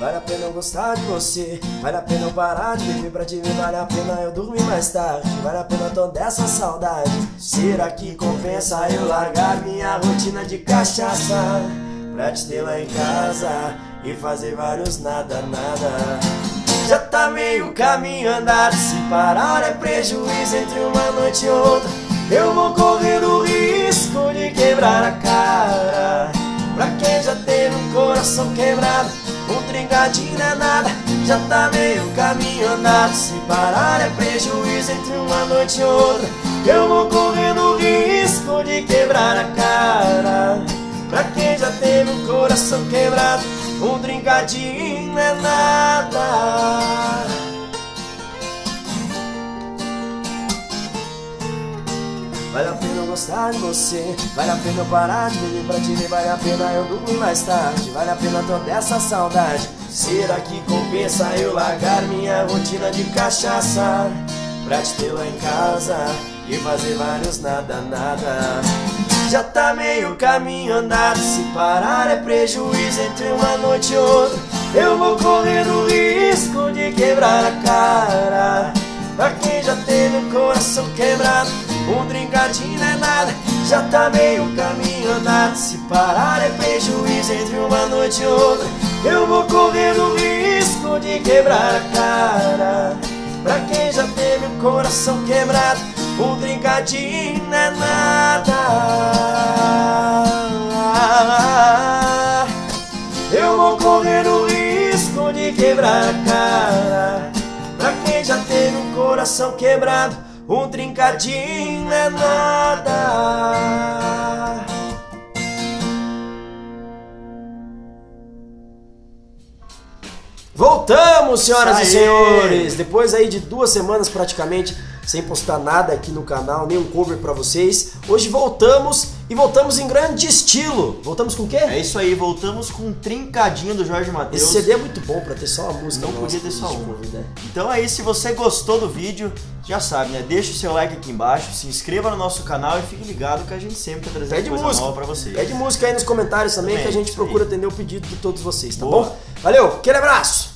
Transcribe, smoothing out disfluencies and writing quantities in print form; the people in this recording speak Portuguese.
Vale a pena eu gostar de você, vale a pena eu parar de viver pra te ver, vale a pena eu dormir mais tarde, vale a pena toda essa saudade. Será que compensa eu largar minha rotina de cachaça pra te ter lá em casa e fazer vários nada, nada? Já tá meio caminho andado, se parar é prejuízo entre uma noite e outra. Eu vou correr o risco de quebrar a cara. Pra quem já teve um coração quebrado, um trincadinho não é nada. Já tá meio caminho andado, se parar é prejuízo entre uma noite e outra. Eu vou correr o risco de quebrar a cara. Pra quem já teve um coração quebrado, um trincadinho não é nada. Vale a pena eu gostar de você, vale a pena eu parar de beber pra te ver, vale a pena eu dormir mais tarde, vale a pena toda essa saudade. Será que compensa eu largar minha rotina de cachaça pra te ter lá em casa e fazer vários nada, nada? Já tá meio caminho andado, se parar é prejuízo entre uma noite e outra. Eu vou correr o risco de quebrar a cara. Pra quem já teve um coração quebrado, um trincadinho não é nada. Já tá meio caminho andado, se parar é prejuízo entre uma noite e outra. Eu vou correr o risco de quebrar a cara. Pra quem já teve um coração quebrado, um trincadinho não é nada. Eu vou correr o risco de quebrar a cara. Pra quem já teve um coração quebrado, um trincadinho não é nada. Voltamos, senhoras e senhores! Depois aí de 2 semanas praticamente sem postar nada aqui no canal, nenhum cover pra vocês. Hoje voltamos e voltamos em grande estilo. Voltamos com o quê? É isso aí, voltamos com um Trincadinho do Jorge Mateus. Esse CD é muito bom pra ter só uma música. Não podia ter só uma. Né? Então aí, se você gostou do vídeo, já sabe, né? Deixa o seu like aqui embaixo, se inscreva no nosso canal e fique ligado que a gente sempre tá trazendo coisa nova pra vocês. Pede música aí nos comentários também, que a gente procura atender o pedido de todos vocês, tá bom? Valeu, aquele abraço!